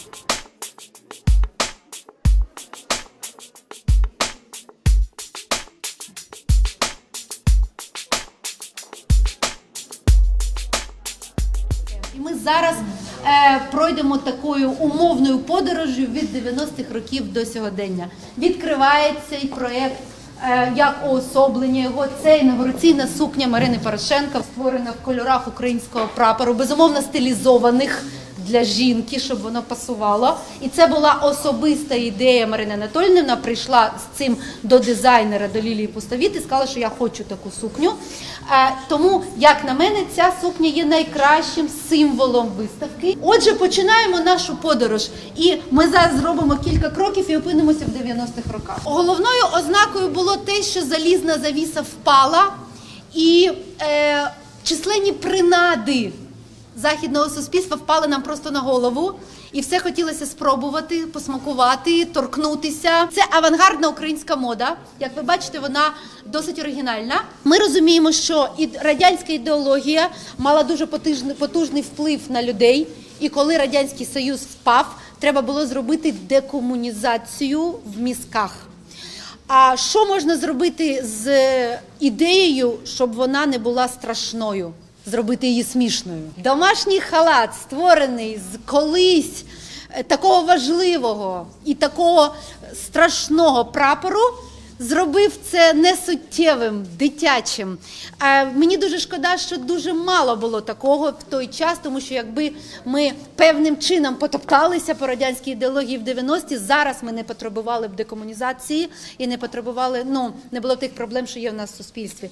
І ми зараз пройдемо такою умовною подорожжю від 90-х років до сьогодення. Відкриває цей проєкт як уособлення його. Це інавгураційна сукня Марини Порошенко, створена в кольорах українського прапору, безумовно стилізованих для жінки, щоб воно пасувало. І це була особиста ідея Марини Анатоліївни. Вона прийшла з цим до дизайнера, до Лілії Пустовіт і сказала, що я хочу таку сукню. Тому, як на мене, ця сукня є найкращим символом виставки. Отже, починаємо нашу подорож. І ми зараз зробимо кілька кроків і опинимося в 90-х роках. Головною ознакою було те, що залізна завіса впала і численні принади західного суспільства впали нам просто на голову, і все хотілося спробувати, посмакувати, торкнутися. Це авангардна українська мода. Як ви бачите, вона досить оригінальна. Ми розуміємо, що радянська ідеологія мала дуже потужний вплив на людей, і коли Радянський Союз впав, треба було зробити декомунізацію в мізках. А що можна зробити з ідеєю, щоб вона не була страшною? Зробити її смішною. Домашній халат, створений з колись такого важливого і такого страшного прапору, зробив це несуттєвим, дитячим. Мені дуже шкода, що дуже мало було такого в той час, тому що якби ми певним чином потопталися по радянській ідеології в 90-ті, зараз ми не потребували б декомунізації і не потребували, не було тих проблем, що є в нас в суспільстві.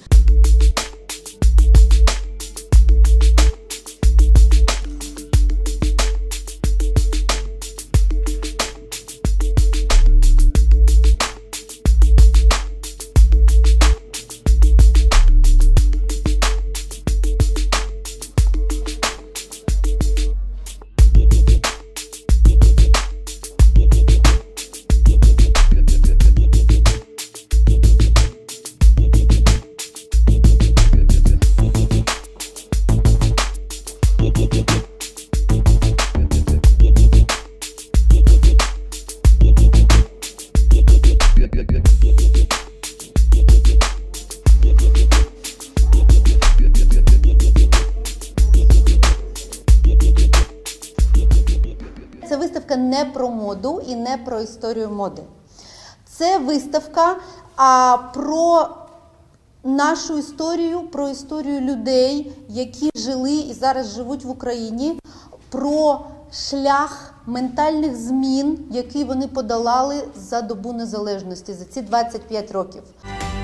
Це виставка не про моду і не про історію моди. Це виставка про нашу історію, про історію людей, які жили і зараз живуть в Україні, про шлях ментальних змін, які вони подолали за добу незалежності, за ці 25 років.